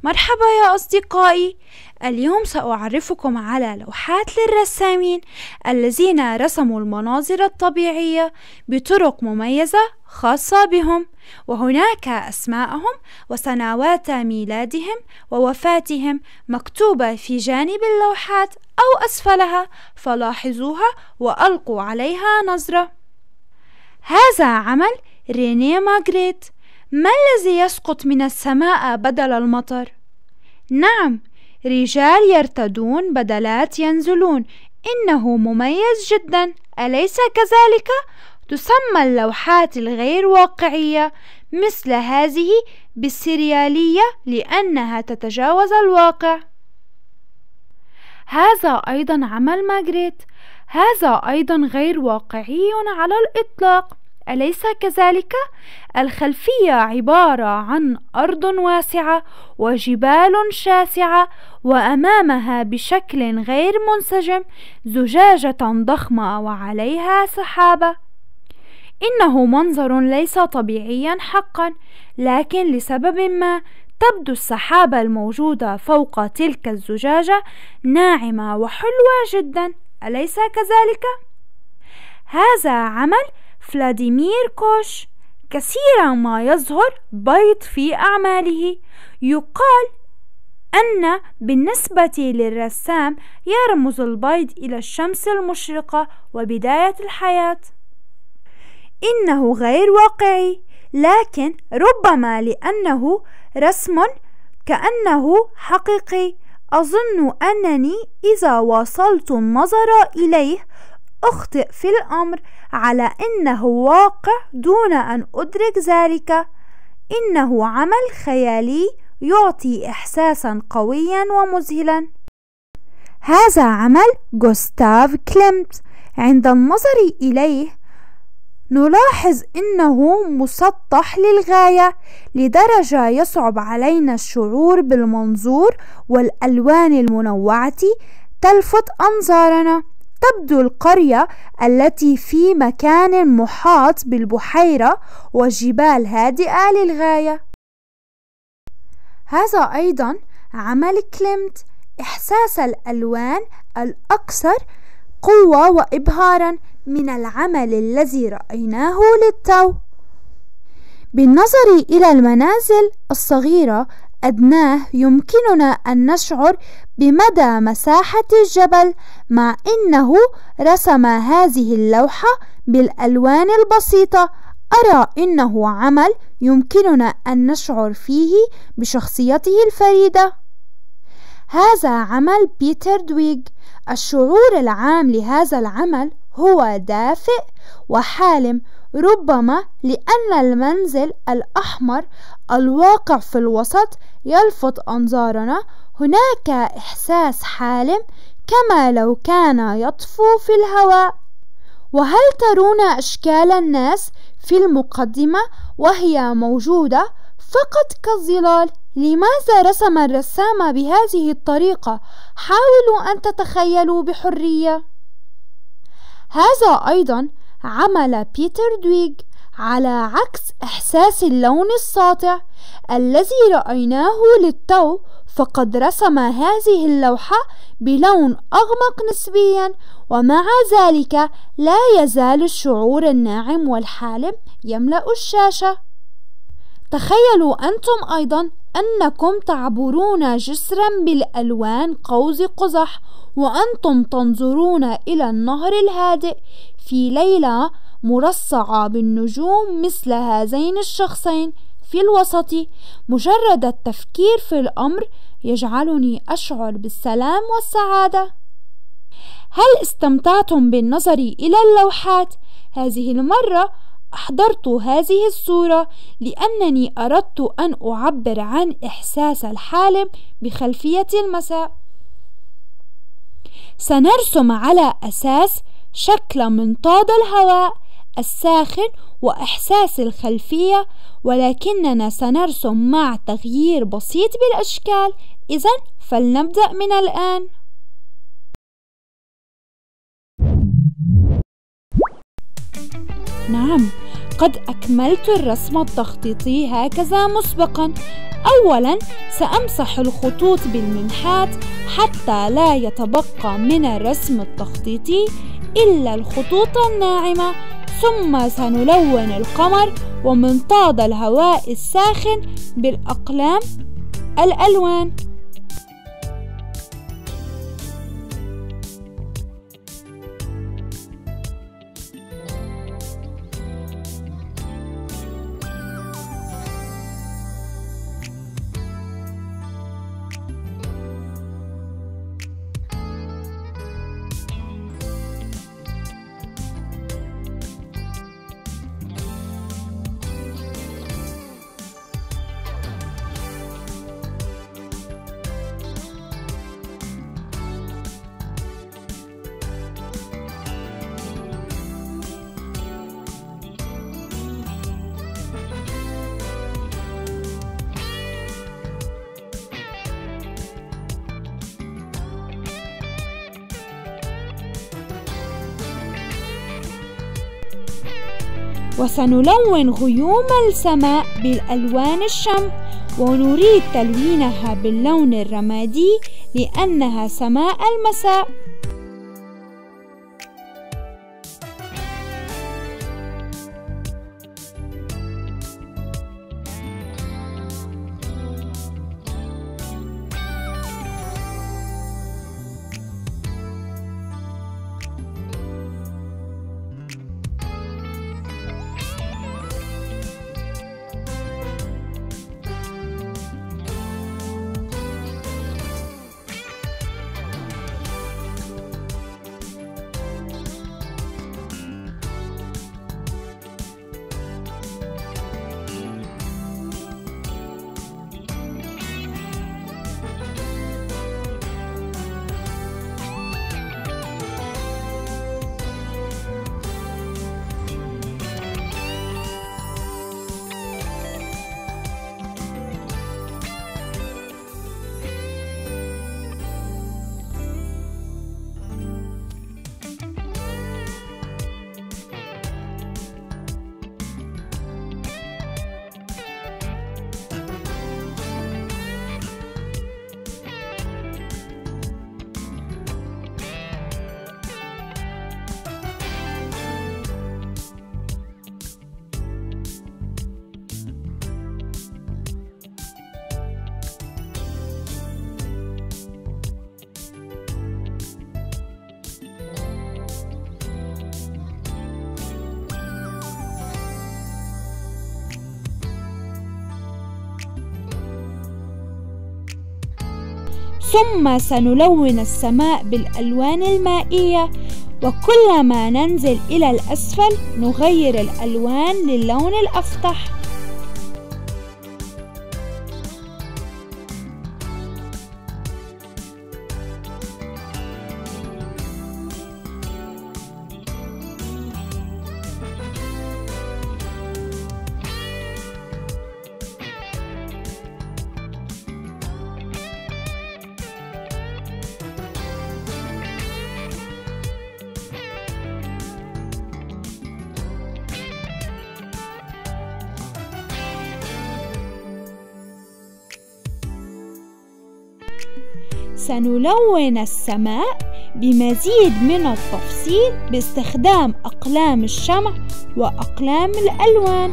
مرحبا يا أصدقائي، اليوم سأعرفكم على لوحات للرسامين الذين رسموا المناظر الطبيعية بطرق مميزة خاصة بهم، وهناك أسماءهم وسنوات ميلادهم ووفاتهم مكتوبة في جانب اللوحات أو أسفلها، فلاحظوها وألقوا عليها نظرة. هذا عمل رينيه ماغريت. ما الذي يسقط من السماء بدل المطر؟ نعم، رجال يرتدون بدلات ينزلون. إنه مميز جدا، أليس كذلك؟ تسمى اللوحات الغير واقعية مثل هذه بالسريالية لأنها تتجاوز الواقع. هذا أيضا عمل ماغريت. هذا أيضا غير واقعي على الإطلاق، أليس كذلك؟ الخلفية عبارة عن أرض واسعة وجبال شاسعة، وأمامها بشكل غير منسجم زجاجة ضخمة وعليها سحابة. إنه منظر ليس طبيعيا حقا، لكن لسبب ما تبدو السحابة الموجودة فوق تلك الزجاجة ناعمة وحلوة جدا، أليس كذلك؟ هذا عمل فلاديمير كوش. كثيرا ما يظهر بيض في أعماله. يقال أن بالنسبة للرسام يرمز البيض إلى الشمس المشرقة وبداية الحياة. إنه غير واقعي، لكن ربما لأنه رسم كأنه حقيقي. أظن أنني إذا واصلت النظر إليه أخطئ في الأمر، على أنه واقع دون أن أدرك ذلك. إنه عمل خيالي يعطي إحساسا قويا ومذهلا. هذا عمل غوستاف كليمت. عند النظر إليه نلاحظ أنه مسطح للغاية، لدرجة يصعب علينا الشعور بالمنظور، والألوان المنوعة تلفت أنظارنا. تبدو القرية التي في مكان محاط بالبحيرة وجبال هادئة للغاية. هذا أيضا عمل كليمت. إحساس الألوان الأكثر قوة وإبهارا من العمل الذي رأيناه للتو. بالنظر إلى المنازل الصغيرة أدناه يمكننا أن نشعر بمدى مساحة الجبل، مع أنه رسم هذه اللوحة بالألوان البسيطة. أرى أنه عمل يمكننا أن نشعر فيه بشخصيته الفريدة. هذا عمل بيتر دويغ. الشعور العام لهذا العمل هو دافئ وحالم، ربما لأن المنزل الأحمر الواقع في الوسط يلفت أنظارنا. هناك إحساس حالم كما لو كان يطفو في الهواء. وهل ترون أشكال الناس في المقدمة وهي موجودة فقط كالظلال؟ لماذا رسم الرسام بهذه الطريقة؟ حاولوا أن تتخيلوا بحرية. هذا أيضا عمل بيتر دويغ. على عكس إحساس اللون الساطع الذي رأيناه للتو، فقد رسم هذه اللوحة بلون أغمق نسبيا، ومع ذلك لا يزال الشعور الناعم والحالم يملأ الشاشة. تخيلوا أنتم أيضا أنكم تعبرون جسرا بالألوان قوس قزح، وأنتم تنظرون إلى النهر الهادئ في ليلة مرصعة بالنجوم مثل هذين الشخصين في الوسط. مجرد التفكير في الأمر يجعلني أشعر بالسلام والسعادة. هل استمتعتم بالنظر إلى اللوحات؟ هذه المرة أحضرت هذه الصورة لأنني أردت أن أعبر عن إحساس الحالم بخلفية المساء. سنرسم على أساس شكل منطاد الهواء الساخن وإحساس الخلفية، ولكننا سنرسم مع تغيير بسيط بالأشكال. إذن فلنبدأ من الآن. نعم، وقد أكملت الرسم التخطيطي هكذا مسبقا. أولا سأمسح الخطوط بالمنحات حتى لا يتبقى من الرسم التخطيطي إلا الخطوط الناعمة، ثم سنلون القمر ومنطاد الهواء الساخن بالأقلام الألوان. وسنلون غيوم السماء بالألوان الشمع، ونريد تلوينها باللون الرمادي لأنها سماء المساء. ثم سنلون السماء بالألوان المائية، وكلما ننزل إلى الأسفل نغير الألوان للون الأفتح. سنلون السماء بمزيد من التفصيل باستخدام أقلام الشمع وأقلام الألوان.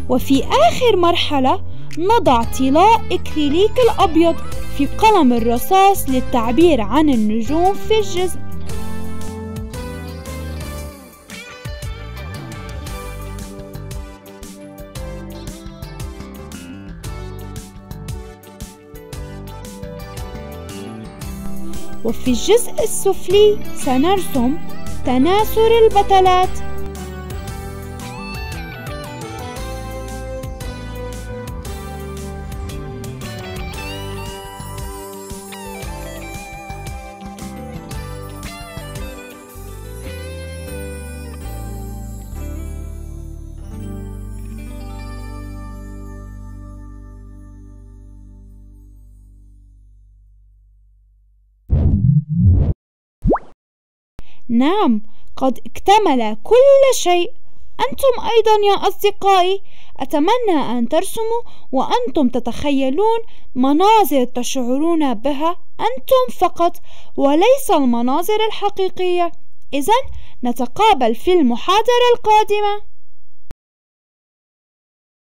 وفي آخر مرحلة نضع طلاء إكريليك الأبيض في قلم الرصاص للتعبير عن النجوم في الجزء. وفي الجزء السفلي سنرسم تناثر البتلات. نعم، قد اكتمل كل شيء. أنتم أيضا يا أصدقائي، أتمنى أن ترسموا وأنتم تتخيلون مناظر تشعرون بها أنتم فقط وليس المناظر الحقيقية. إذن نتقابل في المحاضرة القادمة.